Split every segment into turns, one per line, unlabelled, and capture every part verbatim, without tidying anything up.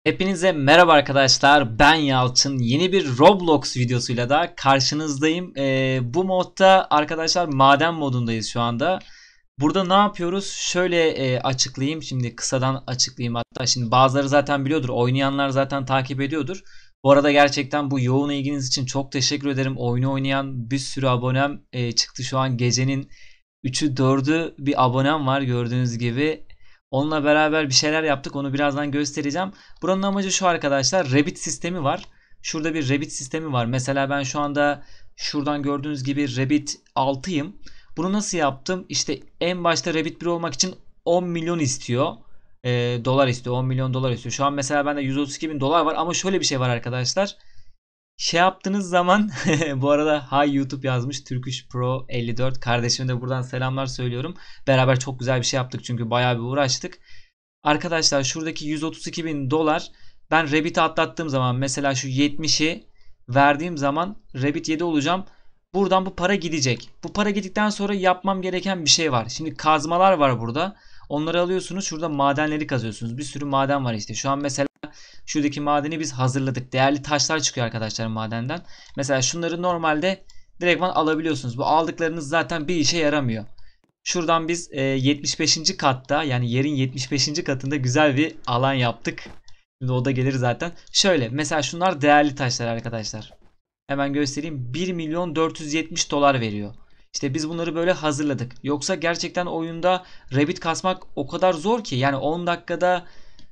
Hepinize merhaba arkadaşlar. Ben Yalçın. Yeni bir Roblox videosuyla da karşınızdayım. Ee, bu modda arkadaşlar maden modundayız şu anda. Burada ne yapıyoruz? Şöyle e, açıklayayım. Şimdi kısadan açıklayayım hatta. Şimdi bazıları zaten biliyordur. Oynayanlar zaten takip ediyordur. Bu arada gerçekten bu yoğun ilginiz için çok teşekkür ederim. Oyunu oynayan bir sürü abonem e, çıktı şu an. Gecenin üçü dördü bir abonem var gördüğünüz gibi. Onunla beraber bir şeyler yaptık. Onu birazdan göstereceğim. Buranın amacı şu arkadaşlar. Rabbit sistemi var. Şurada bir Rabbit sistemi var. Mesela ben şu anda şuradan gördüğünüz gibi Rabbit altıyım. Bunu nasıl yaptım? İşte en başta Rabbit bir olmak için on milyon istiyor. E, dolar istiyor. on milyon dolar istiyor. Şu an mesela bende yüz otuz iki bin dolar var. Ama şöyle bir şey var arkadaşlar. Şey yaptığınız zaman bu arada Hi YouTube yazmış Turkish Pro elli dört. Kardeşime de buradan selamlar söylüyorum. Beraber çok güzel bir şey yaptık çünkü bayağı bir uğraştık. Arkadaşlar şuradaki yüz otuz iki bin dolar ben Rabbit'i atlattığım zaman mesela şu yetmişi verdiğim zaman Rabbit yedi olacağım. Buradan bu para gidecek. Bu para gittikten sonra yapmam gereken bir şey var. Şimdi kazmalar var burada. Onları alıyorsunuz. Şurada madenleri kazıyorsunuz. Bir sürü maden var işte. Şu an mesela şuradaki madeni biz hazırladık. Değerli taşlar çıkıyor arkadaşlar madenden. Mesela şunları normalde direktman alabiliyorsunuz. Bu aldıklarınız zaten bir işe yaramıyor. Şuradan biz e, yetmiş beşinci katta yani yerin yetmiş beşinci katında güzel bir alan yaptık. Şimdi o da gelir zaten. Şöyle mesela şunlar değerli taşlar arkadaşlar. Hemen göstereyim. bir milyon dört yüz yetmiş dolar veriyor. İşte biz bunları böyle hazırladık. Yoksa gerçekten oyunda Rabbit kasmak o kadar zor ki. Yani on dakikada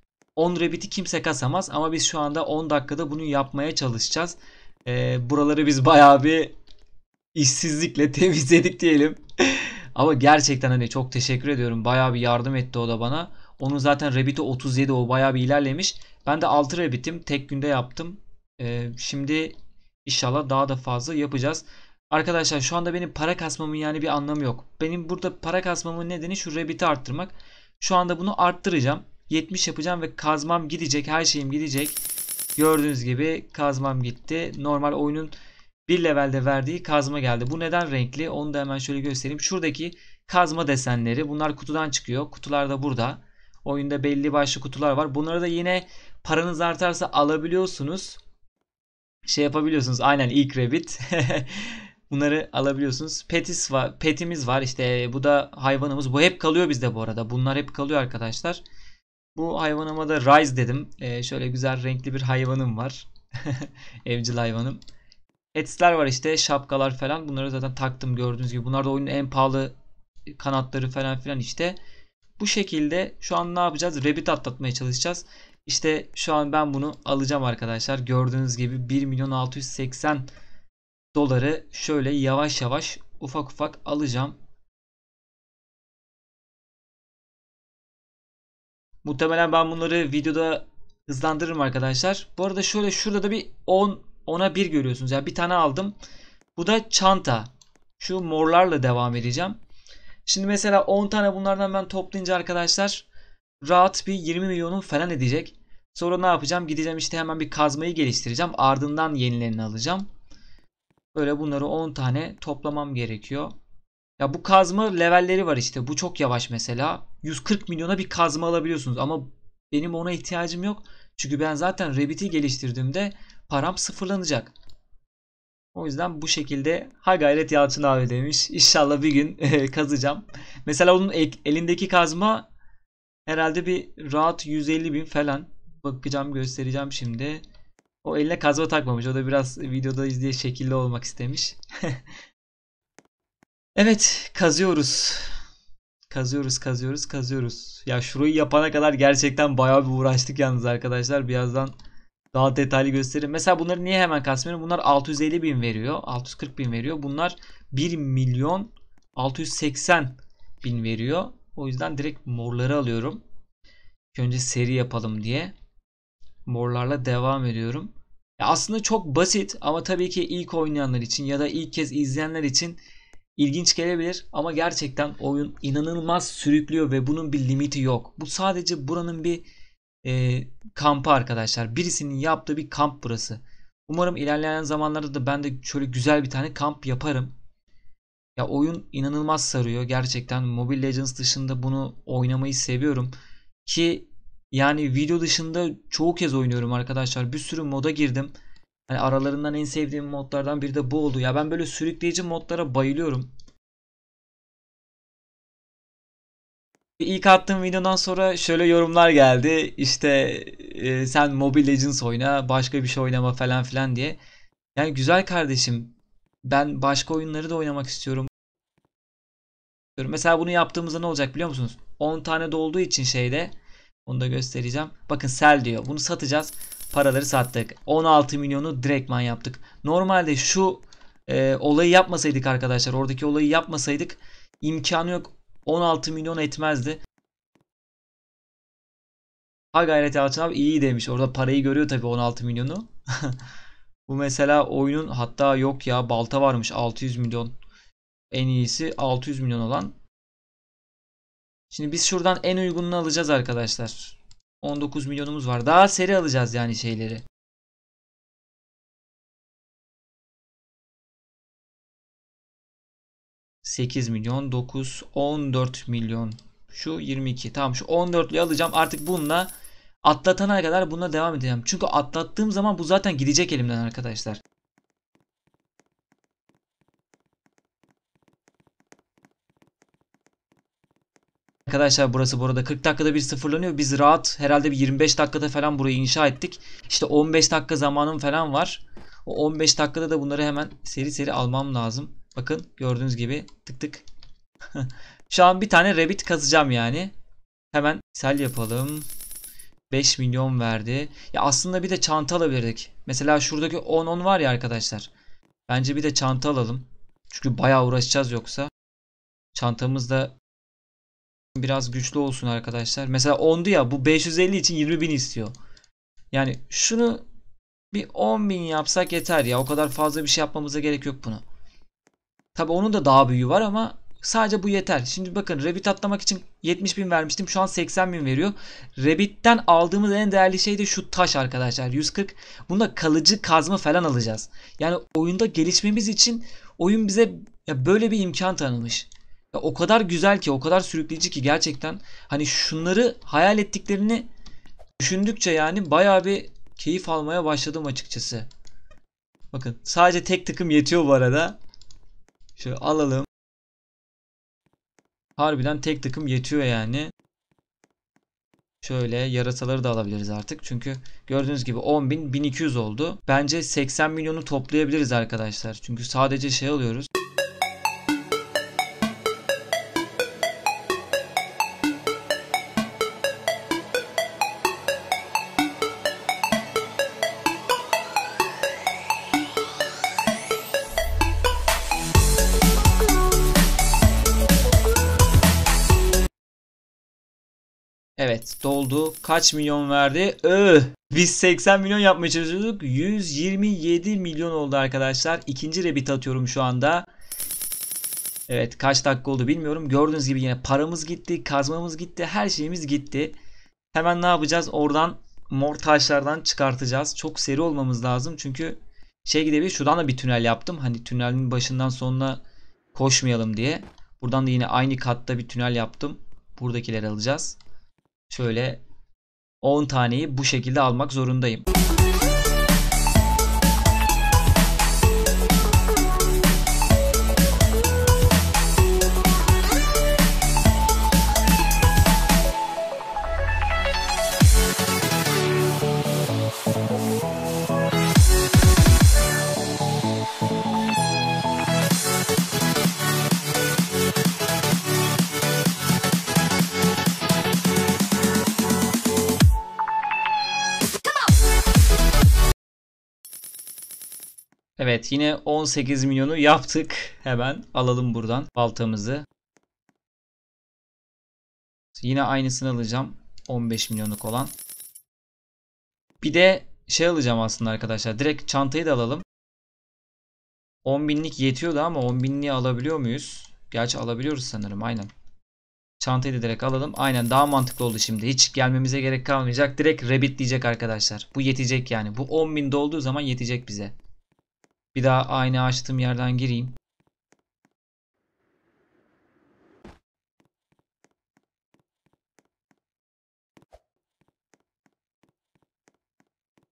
on Rabbit'i kimse kasamaz. Ama biz şu anda on dakikada bunu yapmaya çalışacağız. Ee, buraları biz bayağı bir işsizlikle temizledik diyelim. Ama gerçekten hani çok teşekkür ediyorum. Bayağı bir yardım etti o da bana. Onun zaten Rabbit'i otuz yedi, o bayağı bir ilerlemiş. Ben de altı Rabbit'im. Tek günde yaptım. Ee, şimdi inşallah daha da fazla yapacağız. Arkadaşlar şu anda benim para kasmamın yani bir anlamı yok. Benim burada para kasmamın nedeni şu Rabbit'i arttırmak. Şu anda bunu arttıracağım. yetmiş yapacağım ve kazmam gidecek. Her şeyim gidecek. Gördüğünüz gibi kazmam gitti. Normal oyunun bir levelde verdiği kazma geldi. Bu neden renkli? Onu da hemen şöyle göstereyim. Şuradaki kazma desenleri. Bunlar kutudan çıkıyor. Kutular da burada. Oyunda belli başlı kutular var. Bunları da yine paranız artarsa alabiliyorsunuz. Şey yapabiliyorsunuz. Aynen ilk Rabbit. Bunları alabiliyorsunuz. Petis var. Petimiz var. İşte bu da hayvanımız. Bu hep kalıyor bizde bu arada. Bunlar hep kalıyor arkadaşlar. Bu hayvanıma da Rise dedim. Ee, şöyle güzel renkli bir hayvanım var. Evcil hayvanım. Hets'ler var işte, şapkalar falan. Bunları zaten taktım gördüğünüz gibi. Bunlar da oyunun en pahalı kanatları falan filan işte. Bu şekilde şu an ne yapacağız? Rabbit atlatmaya çalışacağız. İşte şu an ben bunu alacağım arkadaşlar. Gördüğünüz gibi bir milyon altı yüz seksen doları şöyle yavaş yavaş ufak ufak alacağım. Muhtemelen ben bunları videoda hızlandırırım arkadaşlar. Bu arada şöyle şurada da bir on ona bir görüyorsunuz. Yani bir tane aldım. Bu da çanta. Şu morlarla devam edeceğim. Şimdi mesela on tane bunlardan ben toplayınca arkadaşlar rahat bir yirmi milyonum falan edecek. Sonra ne yapacağım? Gideceğim işte hemen bir kazmayı geliştireceğim. Ardından yenilerini alacağım. Böyle bunları on tane toplamam gerekiyor. Ya bu kazma levelleri var işte. Bu çok yavaş mesela. yüz kırk milyona bir kazma alabiliyorsunuz. Ama benim ona ihtiyacım yok. Çünkü ben zaten Rabbit'i geliştirdiğimde param sıfırlanacak. O yüzden bu şekilde ha gayret Yalçın abi demiş. İnşallah bir gün kazacağım. Mesela onun elindeki kazma herhalde bir rahat yüz elli bin falan. Bakacağım, göstereceğim şimdi. O eline kazma takmamış. O da biraz videoda izleye şekilli olmak istemiş. Evet, kazıyoruz. Kazıyoruz, kazıyoruz, kazıyoruz. Ya şurayı yapana kadar gerçekten bayağı bir uğraştık yalnız arkadaşlar. Birazdan daha detaylı göstereyim. Mesela bunları niye hemen kasmıyorum? Bunlar altı yüz elli bin veriyor. altı yüz kırk bin veriyor. Bunlar bir milyon altı yüz seksen bin veriyor. O yüzden direkt morları alıyorum. Önce seri yapalım diye. Morlarla devam ediyorum. Ya aslında çok basit ama tabii ki ilk oynayanlar için ya da ilk kez izleyenler için İlginç gelebilir ama gerçekten oyun inanılmaz sürüklüyor ve bunun bir limiti yok. Bu sadece buranın bir e, kampı arkadaşlar. Birisinin yaptığı bir kamp burası. Umarım ilerleyen zamanlarda da ben de şöyle güzel bir tane kamp yaparım. Ya oyun inanılmaz sarıyor. Gerçekten Mobile Legends dışında bunu oynamayı seviyorum. Ki Yani video dışında çoğu kez oynuyorum arkadaşlar. Bir sürü moda girdim. Hani aralarından en sevdiğim modlardan biri de bu oldu. Ya ben böyle sürükleyici modlara bayılıyorum. İlk attığım videodan sonra şöyle yorumlar geldi. İşte e, sen Mobile Legends oyna, başka bir şey oynama falan filan diye. Yani güzel kardeşim. Ben başka oyunları da oynamak istiyorum. Mesela bunu yaptığımızda ne olacak biliyor musunuz? on tane dolduğu için şeyde, onu da göstereceğim. Bakın sell diyor. Bunu satacağız. Paraları sattık. on altı milyonu direktman yaptık. Normalde şu e, olayı yapmasaydık arkadaşlar, oradaki olayı yapmasaydık imkanı yok. on altı milyon etmezdi. Ha gayret Yalçın abi iyi demiş. Orada parayı görüyor tabii on altı milyonu. Bu mesela oyunun, hatta yok ya, balta varmış altı yüz milyon. En iyisi altı yüz milyon olan. Şimdi biz şuradan en uygununu alacağız arkadaşlar. on dokuz milyonumuz var. Daha seri alacağız yani şeyleri. sekiz milyon, dokuz, on dört milyon. Şu yirmi iki. Tamam, şu on dörtlüyü alacağım. Artık bununla atlatana kadar bununla devam edeceğim. Çünkü atlattığım zaman bu zaten gidecek elimden arkadaşlar. Arkadaşlar burası bu arada kırk dakikada bir sıfırlanıyor. Biz rahat herhalde bir yirmi beş dakikada falan burayı inşa ettik. İşte on beş dakika zamanım falan var. O on beş dakikada da bunları hemen seri seri almam lazım. Bakın gördüğünüz gibi tık tık. Şu an bir tane rabbit kazacağım yani. Hemen sell yapalım. beş milyon verdi. Ya aslında bir de çanta alabilirdik. Mesela şuradaki on on var ya arkadaşlar. Bence bir de çanta alalım. Çünkü bayağı uğraşacağız yoksa. Çantamız da biraz güçlü olsun arkadaşlar. Mesela ondu ya, bu beş yüz elli için yirmi bin istiyor. Yani şunu bir on bin yapsak yeter ya. O kadar fazla bir şey yapmamıza gerek yok bunu. Tabi onun da daha büyüğü var ama sadece bu yeter. Şimdi bakın Rabbit atlamak için yetmiş bin vermiştim. Şu an seksen bin veriyor. Rabbit'ten aldığımız en değerli şey de şu taş arkadaşlar. yüz kırk. Bunda kalıcı kazma falan alacağız. Yani oyunda gelişmemiz için oyun bize ya böyle bir imkan tanımış. Ya o kadar güzel ki, o kadar sürükleyici ki gerçekten. Hani şunları hayal ettiklerini düşündükçe yani bayağı bir keyif almaya başladım açıkçası. Bakın sadece tek tıkım yetiyor bu arada. Şöyle alalım. Harbiden tek takım yetiyor yani. Şöyle yarasaları da alabiliriz artık. Çünkü gördüğünüz gibi on bin, bin iki yüz oldu. Bence seksen milyonu toplayabiliriz arkadaşlar. Çünkü sadece şey alıyoruz. Evet doldu. Kaç milyon verdi? Öh! Biz seksen milyon yapmaya çalışıyorduk. yüz yirmi yedi milyon oldu arkadaşlar. İkinci rebit atıyorum şu anda. Evet kaç dakika oldu bilmiyorum. Gördüğünüz gibi yine paramız gitti. Kazmamız gitti. Her şeyimiz gitti. Hemen ne yapacağız? Oradan mor taşlardan çıkartacağız. Çok seri olmamız lazım. Çünkü şey gidebilir. Şuradan da bir tünel yaptım. Hani tünelin başından sonuna koşmayalım diye. Buradan da yine aynı katta bir tünel yaptım. Buradakileri alacağız. Şöyle on taneyi bu şekilde almak zorundayım. Evet yine on sekiz milyonu yaptık. Hemen alalım buradan baltamızı. Yine aynısını alacağım. on beş milyonluk olan. Bir de şey alacağım aslında arkadaşlar. Direkt çantayı da alalım. on binlik yetiyordu ama on binliği alabiliyor muyuz? Gerçi alabiliyoruz sanırım aynen. Çantayı da direkt alalım. Aynen daha mantıklı oldu şimdi. Hiç gelmemize gerek kalmayacak. Direkt rabbit diyecek arkadaşlar. Bu yetecek yani. Bu on bin olduğu zaman yetecek bize. Bir daha aynı açtığım yerden gireyim.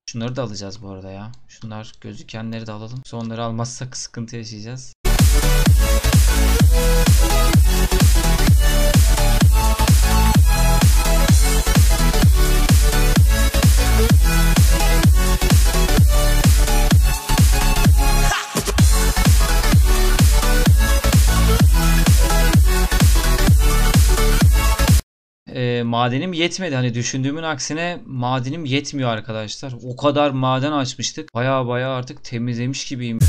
Şunları da alacağız bu arada ya. Şunlar gözükenleri de alalım. Sonları almazsak sıkıntı yaşayacağız. E, madenim yetmedi. Hani düşündüğümün aksine madenim yetmiyor arkadaşlar. O kadar maden açmıştık. Baya baya artık temizlemiş gibiyim.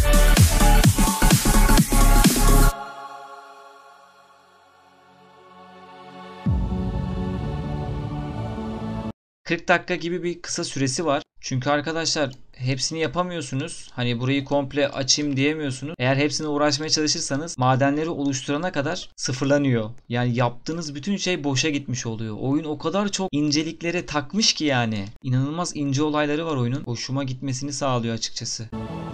kırk dakika gibi bir kısa süresi var. Çünkü arkadaşlar hepsini yapamıyorsunuz. Hani burayı komple açayım diyemiyorsunuz. Eğer hepsine uğraşmaya çalışırsanız madenleri oluşturana kadar sıfırlanıyor. Yani yaptığınız bütün şey boşa gitmiş oluyor. Oyun o kadar çok inceliklere takmış ki yani. İnanılmaz ince olayları var oyunun. Hoşuma gitmesini sağlıyor açıkçası.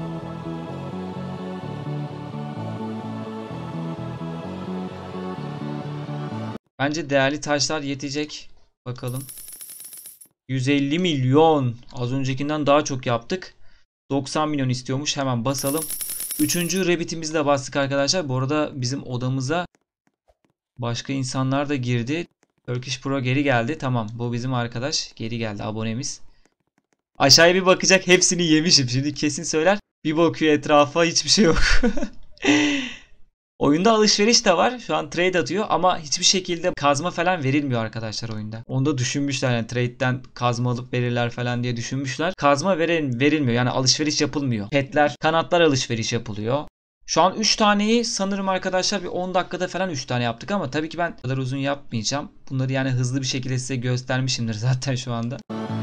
Bence değerli taşlar yetecek. Bakalım. yüz elli milyon. Az öncekinden daha çok yaptık. doksan milyon istiyormuş. Hemen basalım. Üçüncü rabbitimizi de bastık arkadaşlar. Bu arada bizim odamıza başka insanlar da girdi. Turkish Pro geri geldi. Tamam, bu bizim arkadaş. Geri geldi, abonemiz. Aşağıya bir bakacak. Hepsini yemişim. Şimdi kesin söyler. Bir bakıyor etrafa, hiçbir şey yok. Oyunda alışveriş de var. Şu an trade atıyor ama hiçbir şekilde kazma falan verilmiyor arkadaşlar oyunda. Onu da düşünmüşler, yani trade'den kazma alıp verirler falan diye düşünmüşler. Kazma veril verilmiyor, yani alışveriş yapılmıyor. Petler, kanatlar alışveriş yapılıyor. Şu an üç taneyi sanırım arkadaşlar bir on dakikada falan üç tane yaptık ama tabii ki ben bu kadar uzun yapmayacağım. Bunları yani hızlı bir şekilde size göstermişimdir zaten şu anda.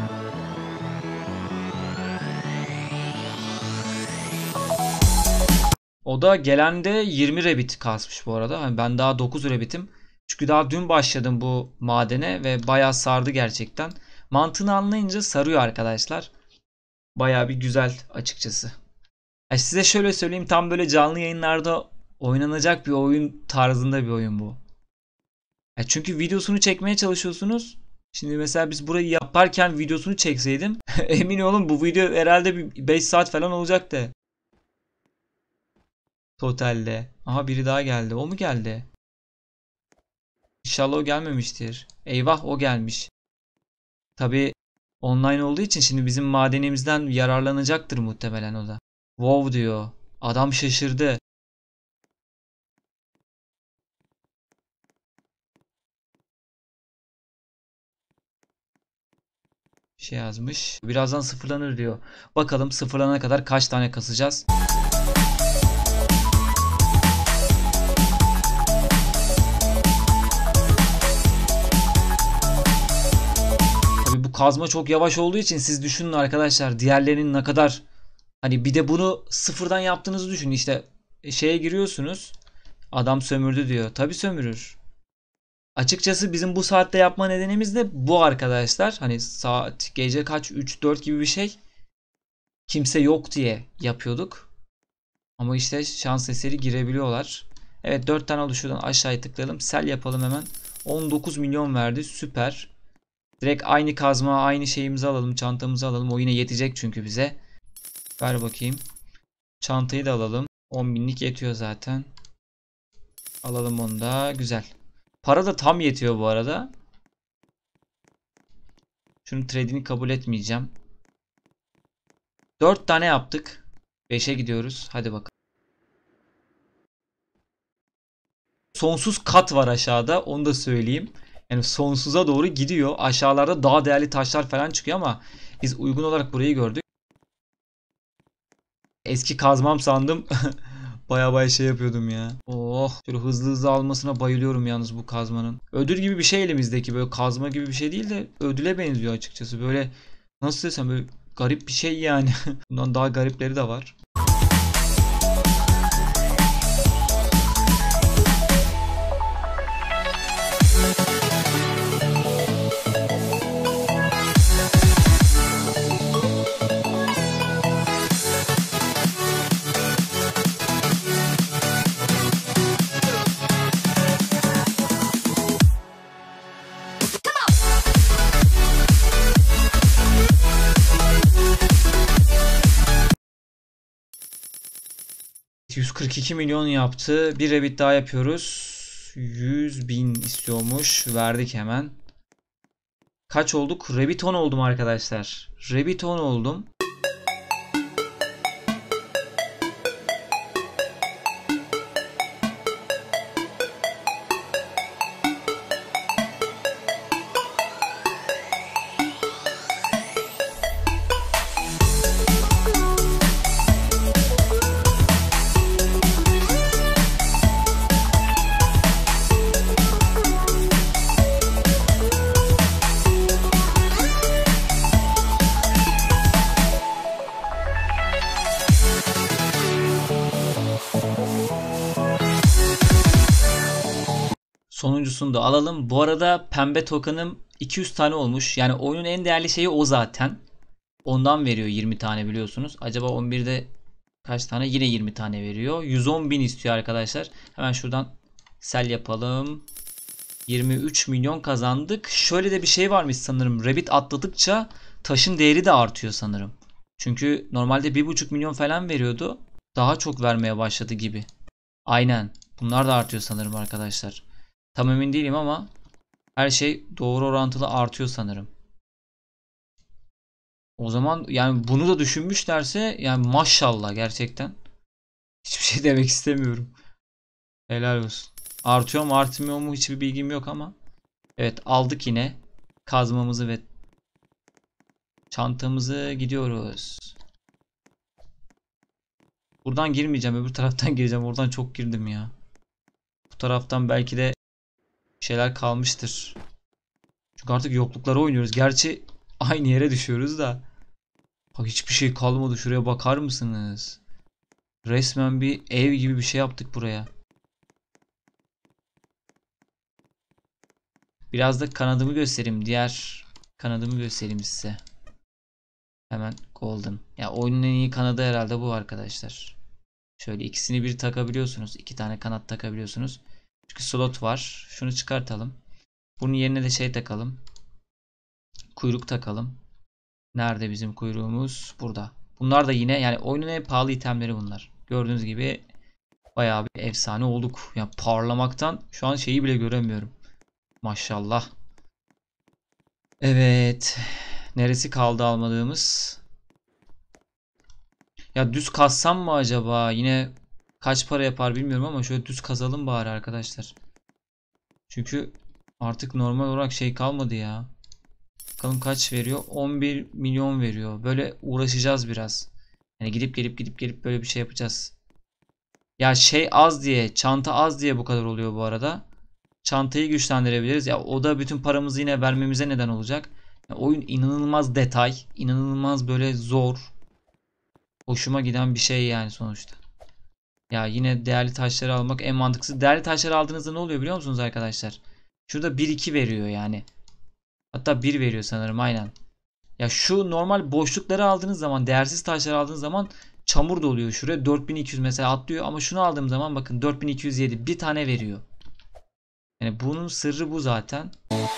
O da gelende yirmi rabbit kasmış bu arada. Yani ben daha dokuz rabbitim. Çünkü daha dün başladım bu madene ve bayağı sardı gerçekten. Mantığını anlayınca sarıyor arkadaşlar. Bayağı bir güzel açıkçası. Yani size şöyle söyleyeyim, tam böyle canlı yayınlarda oynanacak bir oyun tarzında bir oyun bu. Yani çünkü videosunu çekmeye çalışıyorsunuz. Şimdi mesela biz burayı yaparken videosunu çekseydim emin olun bu video herhalde bir beş saat falan olacaktı. Totalde. Aha, biri daha geldi. O mu geldi? İnşallah o gelmemiştir. Eyvah, o gelmiş. Tabi online olduğu için şimdi bizim madenimizden yararlanacaktır muhtemelen o da. Wow diyor. Adam şaşırdı. Bir şey yazmış. Birazdan sıfırlanır diyor. Bakalım sıfırlanana kadar kaç tane kasacağız. Kazma çok yavaş olduğu için siz düşünün arkadaşlar, diğerlerinin ne kadar, hani bir de bunu sıfırdan yaptığınızı düşünün. İşte şeye giriyorsunuz, adam sömürdü diyor. Tabi sömürür. Açıkçası bizim bu saatte yapma nedenimiz de bu arkadaşlar. Hani saat gece kaç, üç dört gibi bir şey. Kimse yok diye yapıyorduk. Ama işte şans eseri girebiliyorlar. Evet, dört tane oldu, şuradan aşağıya tıklayalım. Sel yapalım hemen. on dokuz milyon verdi, süper. Direkt aynı kazma, aynı şeyimizi alalım, çantamızı alalım. O yine yetecek çünkü bize. Ver bakayım. Çantayı da alalım. on binlik yetiyor zaten. Alalım onu da. Güzel. Para da tam yetiyor bu arada. Şunun trade'ini kabul etmeyeceğim. dört tane yaptık. beşe gidiyoruz. Hadi bakalım. Sonsuz kat var aşağıda. Onu da söyleyeyim. Yani sonsuza doğru gidiyor. Aşağılarda daha değerli taşlar falan çıkıyor ama biz uygun olarak burayı gördük. Eski kazmam sandım. Baya baya şey yapıyordum ya. Oh, şöyle hızlı hızlı almasına bayılıyorum yalnız bu kazmanın. Ödül gibi bir şey elimizdeki, böyle kazma gibi bir şey değil de ödüle benziyor açıkçası. Böyle nasıl desem, böyle garip bir şey yani. Bundan daha garipleri de var. yüz kırk iki milyon yaptı. Bir Rabbit daha yapıyoruz. yüz bin istiyormuş. Verdik hemen. Kaç olduk? Rabbit on oldum arkadaşlar. Rabbit on oldum. Sonuncusunu da alalım. Bu arada pembe token'ım iki yüz tane olmuş. Yani oyunun en değerli şeyi o zaten. Ondan veriyor yirmi tane biliyorsunuz. Acaba on birde kaç tane? Yine yirmi tane veriyor. yüz on bin istiyor arkadaşlar. Hemen şuradan sell yapalım. yirmi üç milyon kazandık. Şöyle de bir şey varmış sanırım. Rabbit atladıkça taşın değeri de artıyor sanırım. Çünkü normalde bir buçuk milyon falan veriyordu. Daha çok vermeye başladı gibi. Aynen. Bunlar da artıyor sanırım arkadaşlar. Tam emin değilim ama her şey doğru orantılı artıyor sanırım. O zaman yani bunu da düşünmüşlerse yani maşallah gerçekten. Hiçbir şey demek istemiyorum. Helal olsun. Artıyor mu artmıyor mu hiçbir bilgim yok ama. Evet aldık yine kazmamızı ve çantamızı, gidiyoruz. Buradan girmeyeceğim, öbür taraftan gireceğim. Oradan çok girdim ya. Bu taraftan belki de şeyler kalmıştır. Çünkü artık yokluklara oynuyoruz. Gerçi aynı yere düşüyoruz da. Bak hiçbir şey kalmadı. Şuraya bakar mısınız? Resmen bir ev gibi bir şey yaptık buraya. Biraz da kanadımı göstereyim. Diğer kanadımı göstereyim size. Hemen golden. Ya oyunun en iyi kanadı herhalde bu arkadaşlar. Şöyle ikisini bir takabiliyorsunuz. İki tane kanat takabiliyorsunuz. Çünkü slot var. Şunu çıkartalım. Bunun yerine de şey takalım. Kuyruk takalım. Nerede bizim kuyruğumuz? Burada. Bunlar da yine yani oyunun en pahalı itemleri bunlar. Gördüğünüz gibi bayağı bir efsane olduk. Yani parlamaktan şu an şeyi bile göremiyorum. Maşallah. Evet. Neresi kaldı almadığımız? Ya düz kazsam mı acaba? Yine kaç para yapar bilmiyorum ama şöyle düz kazalım bari arkadaşlar. Çünkü artık normal olarak şey kalmadı ya. Bakalım kaç veriyor? on bir milyon veriyor. Böyle uğraşacağız biraz. Yani gidip gelip gidip gelip böyle bir şey yapacağız. Ya şey az diye, çanta az diye bu kadar oluyor bu arada. Çantayı güçlendirebiliriz. Ya o da bütün paramızı yine vermemize neden olacak. Ya oyun inanılmaz detay, inanılmaz böyle zor. Hoşuma giden bir şey yani sonuçta. Ya yine değerli taşları almak en mantıklısı. Değerli taşları aldığınızda ne oluyor biliyor musunuz arkadaşlar? Şurada bir iki veriyor yani. Hatta bir veriyor sanırım aynen. Ya şu normal boşlukları aldığınız zaman, değersiz taşları aldığınız zaman çamur doluyor şuraya. dört bin iki yüz mesela atlıyor ama şunu aldığım zaman bakın dört bin iki yüz yedi bir tane veriyor. Yani bunun sırrı bu zaten.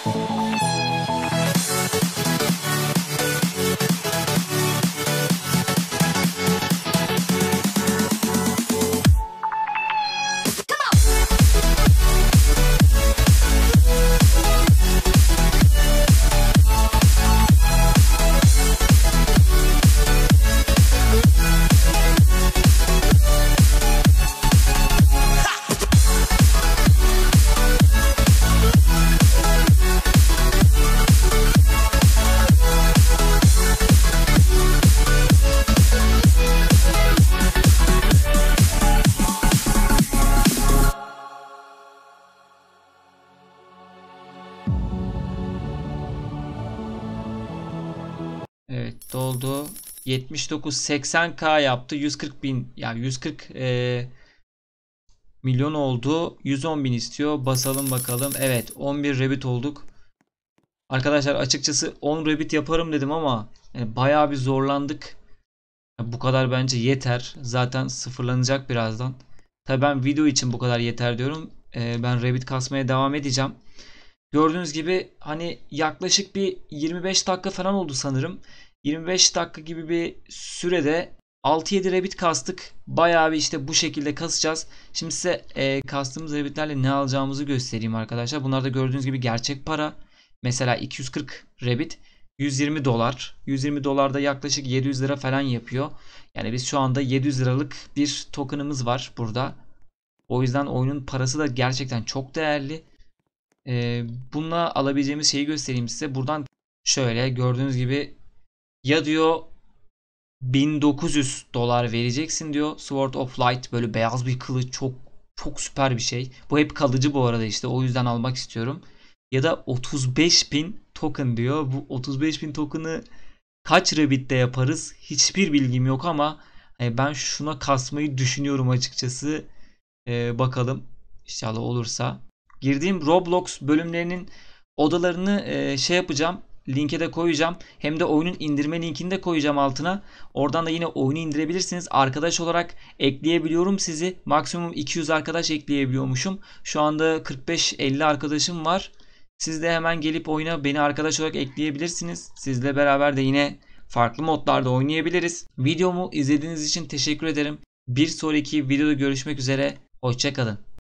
Evet doldu. yetmiş dokuz seksen K yaptı. yüz kırk bin yani yüz kırk e, milyon oldu. yüz on bin istiyor. Basalım bakalım. Evet on bir Rabbit olduk. Arkadaşlar açıkçası on Rabbit yaparım dedim ama yani bayağı bir zorlandık. Bu kadar bence yeter. Zaten sıfırlanacak birazdan. Tabii ben video için bu kadar yeter diyorum. E, ben Rabbit kasmaya devam edeceğim. Gördüğünüz gibi hani yaklaşık bir yirmi beş dakika falan oldu sanırım. yirmi beş dakika gibi bir sürede altı yedi rabbit kastık. Bayağı bir işte bu şekilde kasacağız. Şimdi size e, kastığımız rabbitlerle ne alacağımızı göstereyim arkadaşlar. Bunlar da gördüğünüz gibi gerçek para. Mesela iki yüz kırk rabbit yüz yirmi dolar. yüz yirmi dolarda yaklaşık yedi yüz lira falan yapıyor. Yani biz şu anda yedi yüz liralık bir tokenımız var burada. O yüzden oyunun parası da gerçekten çok değerli. Ee, bununla alabileceğimiz şeyi göstereyim size. Buradan şöyle gördüğünüz gibi ya diyor bin dokuz yüz dolar vereceksin diyor. Sword of Light böyle beyaz bir kılıç, çok çok süper bir şey. Bu hep kalıcı bu arada, işte o yüzden almak istiyorum. Ya da otuz beş bin token diyor. Bu otuz beş bin token'ı kaç Rabbit'te yaparız? Hiçbir bilgim yok ama e, ben şuna kasmayı düşünüyorum açıkçası. E, bakalım inşallah olursa. Girdiğim Roblox bölümlerinin odalarını e, şey yapacağım. Linke de koyacağım. Hem de oyunun indirme linkini de koyacağım altına. Oradan da yine oyunu indirebilirsiniz. Arkadaş olarak ekleyebiliyorum sizi. Maksimum iki yüz arkadaş ekleyebiliyormuşum. Şu anda kırk beş elli arkadaşım var. Siz de hemen gelip oyuna beni arkadaş olarak ekleyebilirsiniz. Sizle beraber de yine farklı modlarda oynayabiliriz. Videomu izlediğiniz için teşekkür ederim. Bir sonraki videoda görüşmek üzere. Hoşça kalın.